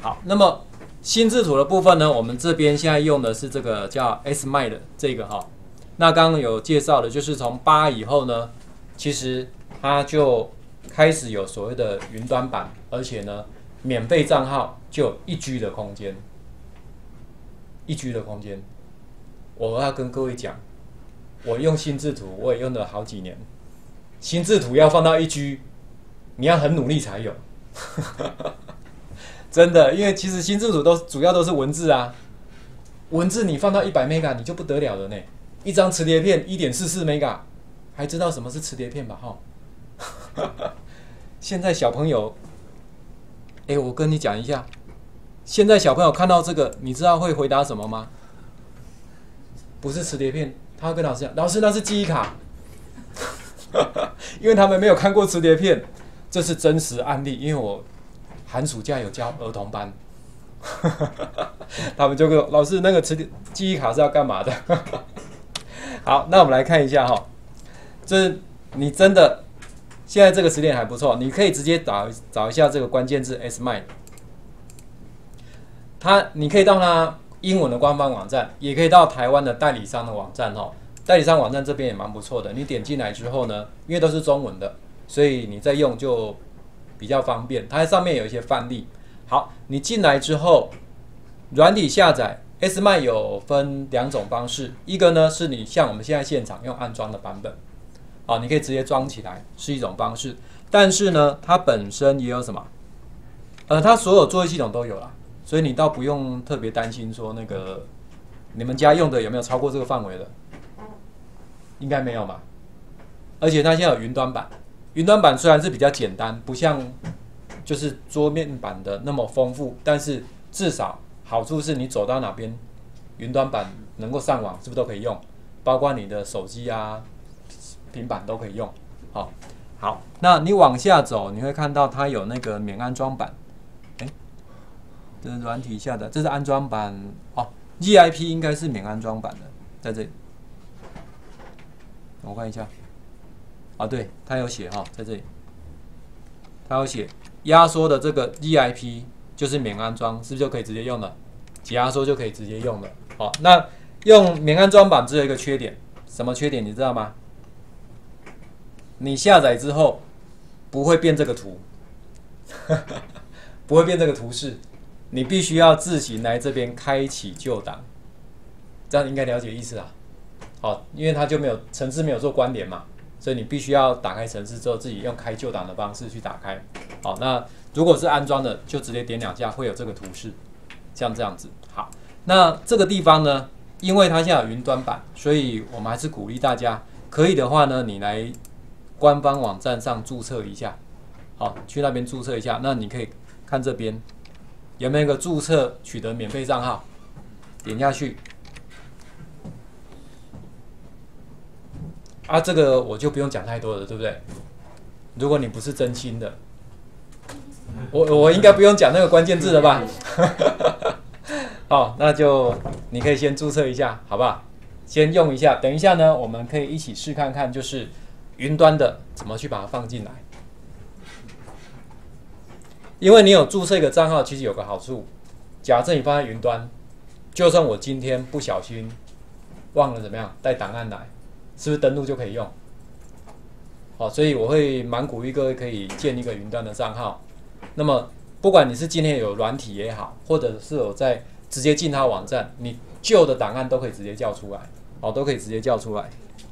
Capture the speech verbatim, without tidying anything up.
好，那么心智图的部分呢，我们这边现在用的是这个叫 S M I 的这个哈。那刚刚有介绍的，就是从八以后呢，其实它就开始有所谓的云端版，而且呢，免费账号就有一 G 的空间，一 G 的空间。我要跟各位讲，我用心智图，我也用了好几年。心智图要放到一 G， 你要很努力才有。真的，因为其实心智图都主要都是文字啊，文字你放到一百 mega 你就不得了了呢。一张磁碟片 一点四四 mega， 还知道什么是磁碟片吧？哈，现在小朋友，哎，我跟你讲一下，现在小朋友看到这个，你知道会回答什么吗？不是磁碟片，他会跟老师讲，老师那是记忆卡，因为他们没有看过磁碟片，这是真实案例，因为我寒暑假有教儿童班，他们就跟老师那个磁碟记忆卡是要干嘛的？好，那我们来看一下哈，这你真的现在这个词典还不错，你可以直接找找一下这个关键字 S M I， 它你可以到它英文的官方网站，也可以到台湾的代理商的网站哈。代理商网站这边也蛮不错的，你点进来之后呢，因为都是中文的，所以你在用就比较方便。它上面有一些范例。好，你进来之后，软体下载。S M I 有分两种方式，一个呢是你像我们现在现场用安装的版本，好，你可以直接装起来，是一种方式。但是呢，它本身也有什么？呃，它所有作业系统都有啦，所以你倒不用特别担心说那个你们家用的有没有超过这个范围的，应该没有嘛。而且它现在有云端版，云端版虽然是比较简单，不像就是桌面版的那么丰富，但是至少。好处是你走到哪边，云端版能够上网，是不是都可以用？包括你的手机啊、平板都可以用。好，好，那你往下走，你会看到它有那个免安装版。哎，这是软体下的，这是安装版哦。Z I P 应该是免安装版的，在这里。我看一下。啊，对，它有写哈，在这里，它有写压缩的这个 Z I P 就是免安装，是不是就可以直接用了？解压缩就可以直接用了。好，那用免安装版只有一个缺点，什么缺点你知道吗？你下载之后不会变这个图，不会变这个图示，你必须要自行来这边开启旧档，这样应该了解意思啦。好，因为它就没有程式没有做关联嘛，所以你必须要打开程式之后自己用开旧档的方式去打开。好，那如果是安装的，就直接点两下会有这个图示。像这样子，好，那这个地方呢，因为它现在有云端版，所以我们还是鼓励大家，可以的话呢，你来官方网站上注册一下，好，去那边注册一下，那你可以看这边有没有一个注册取得免费账号，点下去，啊，这个我就不用讲太多了，对不对？如果你不是真心的。我我应该不用讲那个关键字了吧？好，那就你可以先注册一下，好不好？先用一下，等一下呢，我们可以一起试看看，就是云端的怎么去把它放进来。因为你有注册一个账号，其实有个好处，假设你放在云端，就算我今天不小心忘了怎么样带档案来，是不是登录就可以用？好，所以我会蛮鼓励各位可以建一个云端的账号。那么，不管你是今天有软体也好，或者是有在直接进它网站，你旧的档案都可以直接叫出来，哦，都可以直接叫出来。